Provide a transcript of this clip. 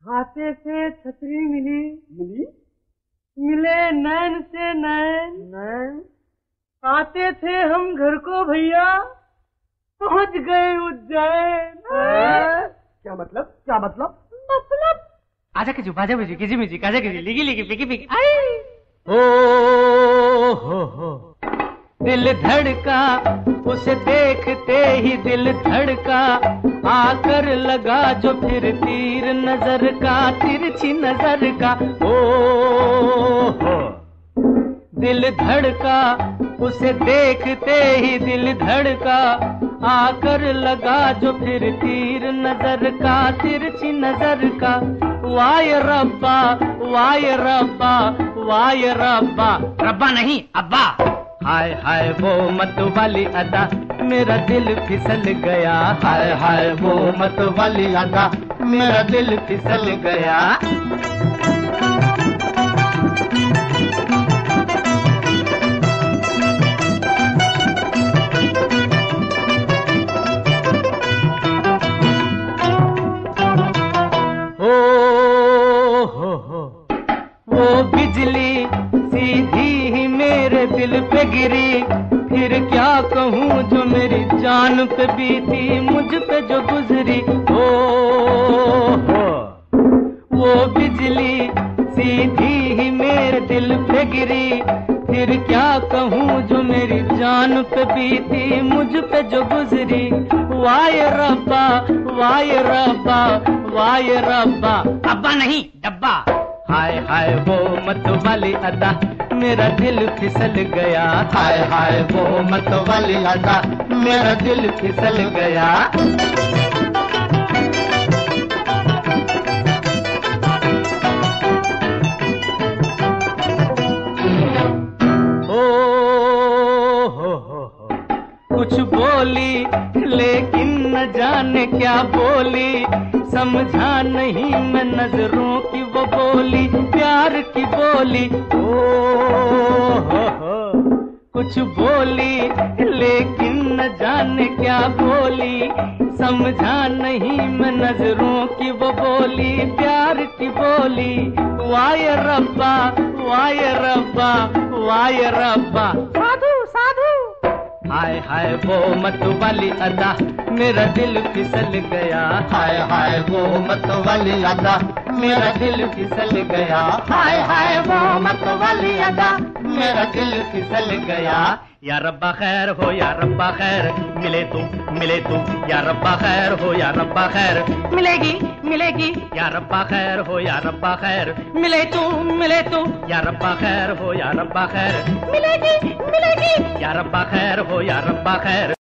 हाथे से छतरी मिली मिले नैन से नैन आते थे हम घर को भैया पहुंच गए उज्जैन। क्या मतलब आजा किजू बाजा बजी किजी मिजी काजा किजी लिगी लिगी पिकी पिकी हो दिल धड़का उसे देखते ही दिल धड़का आकर लगा जो फिर तीर नजर का तिरछी नजर का हो दिल धड़का उसे देखते ही दिल धड़का आकर लगा जो फिर तीर नजर का तिरछी नजर का वाय रब्बा वाय रब्बा वाय रब्बा रब्बा नहीं अब्बा हाय हाय वो मत वाली अदा मेरा दिल फिसल गया हाय हाय वो मत वाली अदा मेरा दिल फिसल गया। वो बिजली सीधी ही मेरे दिल पे गिरी फिर क्या कहूँ जो मेरी जान पे बीती मुझ पे जो गुजरी हो वो बिजली सीधी ही मेरे दिल पे गिरी फिर क्या कहूँ जो मेरी जान पे बीती मुझ पे जो गुजरी वाय रब्बा वाय रब्बा वाय रब्बा अब्बा नहीं डब्बा हाय हाय वो मत वाली अदा मेरा दिल फिसल गया हाय हाय वो मत वाली अदा मेरा दिल फिसल गया। कुछ बोली लेकिन न जाने क्या बोली समझा नहीं मैं नजरों की वो बोली प्यार की बोली कुछ बोली लेकिन न जाने क्या बोली समझा नहीं मैं नजरों की वो बोली प्यार की बोली वाय रब्बा वाय रब्बा वाय रब्बा साधु साधु हाय हाय वो मत वाली अदा मेरा दिल फिसल गया हाय हाय वो मत वाली अदा मेरा दिल फिसल गया हाय हाय वो मत वाली अदा मेरा दिल फिसल गया। या रब्बा खैर हो या रब्बा खैर मिले तू या रब्बा खैर हो या रब्बा खैर मिलेगी मिलेगी या रब्बा खैर हो या रब्बा खैर मिले तू या रब्बा खैर हो या रब्बा खैर मिलेगी मिलेगी या रब्बा खैर हो या रब्बा खैर।